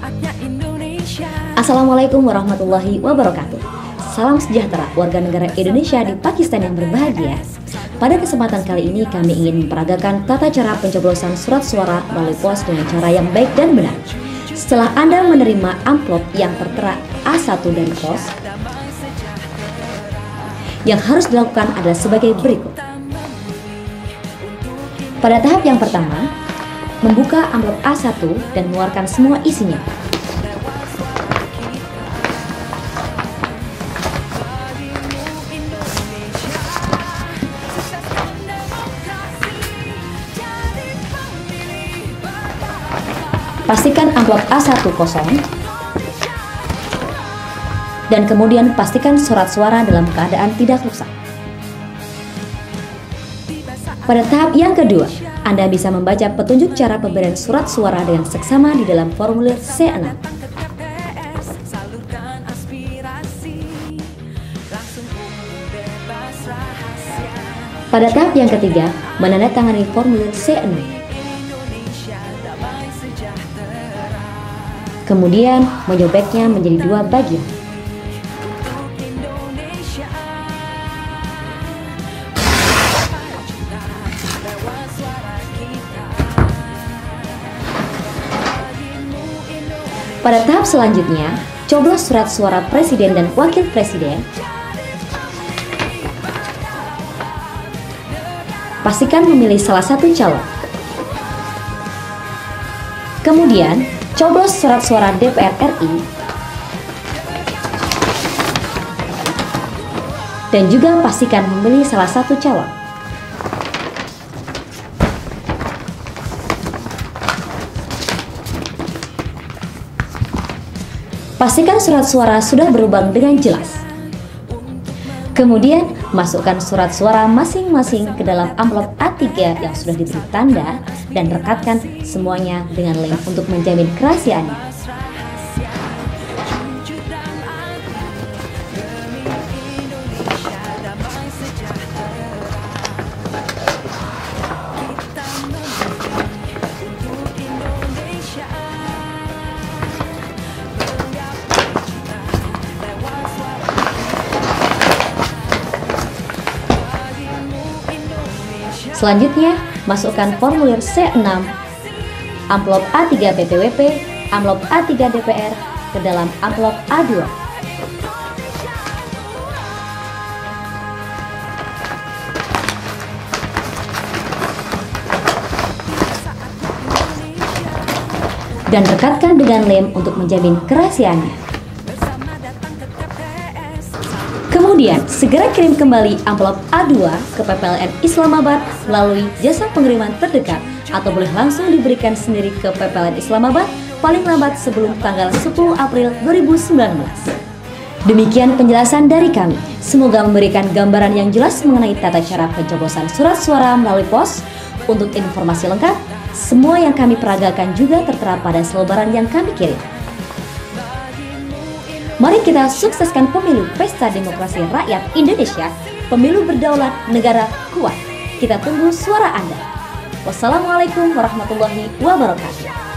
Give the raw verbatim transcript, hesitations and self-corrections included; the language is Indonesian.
Assalamualaikum warahmatullahi wabarakatuh. Salam sejahtera warga negara Indonesia di Pakistan yang berbahagia. Pada kesempatan kali ini kami ingin memperagakan tata cara pencoblosan surat suara melalui pos dengan cara yang baik dan benar. Setelah Anda menerima amplop yang tertera A satu dari pos, yang harus dilakukan adalah sebagai berikut. Pada tahap yang pertama, membuka amplop A satu dan mengeluarkan semua isinya. Pastikan amplop A satu kosong dan kemudian pastikan surat suara dalam keadaan tidak rusak. Pada tahap yang kedua, Anda bisa membaca petunjuk cara pemberian surat suara dengan seksama di dalam formulir C enam. Pada tahap yang ketiga, menandatangani formulir C enam. Kemudian menyobeknya menjadi dua bagian. Pada tahap selanjutnya, coblos surat suara presiden dan wakil presiden. Pastikan memilih salah satu calon. Kemudian, coblos surat suara D P R R I dan juga pastikan memilih salah satu calon. Pastikan surat suara sudah berlubang dengan jelas. Kemudian, masukkan surat suara masing-masing ke dalam amplop A tiga yang sudah diberi tanda dan rekatkan semuanya dengan lem untuk menjamin kerahasiaannya. Selanjutnya, masukkan formulir C enam, amplop A tiga P P W P, amplop A tiga D P R ke dalam amplop A dua. Dan rekatkan dengan lem untuk menjamin kerahasiaannya. Kemudian, segera kirim kembali amplop A dua ke P P L N Islamabad melalui jasa pengiriman terdekat atau boleh langsung diberikan sendiri ke P P L N Islamabad paling lambat sebelum tanggal sepuluh April dua ribu sembilan belas. Demikian penjelasan dari kami. Semoga memberikan gambaran yang jelas mengenai tata cara pencoblosan surat suara melalui pos. Untuk informasi lengkap, semua yang kami peragakan juga tertera pada selebaran yang kami kirim. Mari kita sukseskan pemilu Pesta Demokrasi Rakyat Indonesia, pemilu berdaulat negara kuat. Kita tunggu suara Anda. Wassalamualaikum warahmatullahi wabarakatuh.